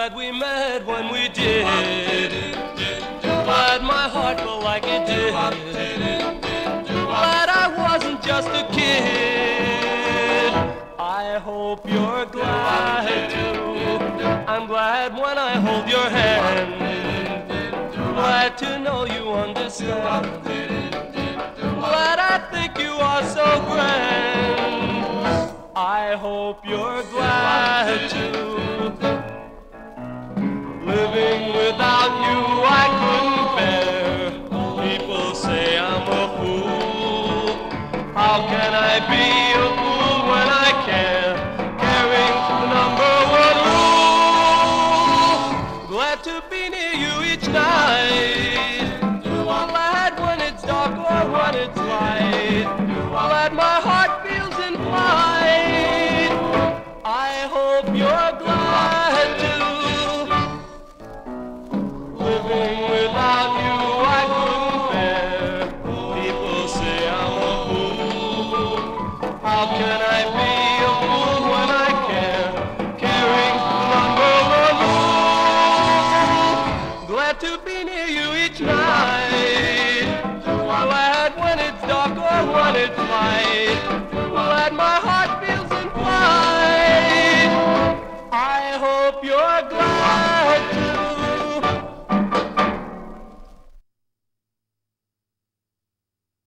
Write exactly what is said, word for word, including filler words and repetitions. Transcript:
glad we met when we did. Glad my heart felt like it did. Glad I wasn't just a kid. I hope you're glad too. I'm glad when I hold your hand. Glad to know you understand. Glad I think you are so grand. I hope you're glad too. Living without you I couldn't bear. People say I'm a fool. How can I be a fool when I care? Caring the number one rule. Glad to be near you each night. Glad when it's dark or when it's light. Glad my heart feels in flight. I hope you're glad too. Living without you I couldn't bear. People say I'm a fool. How can I be a fool when I care? Caring number one rule. Glad to be near you each night. Glad when it's dark or when it's light. Glad my heart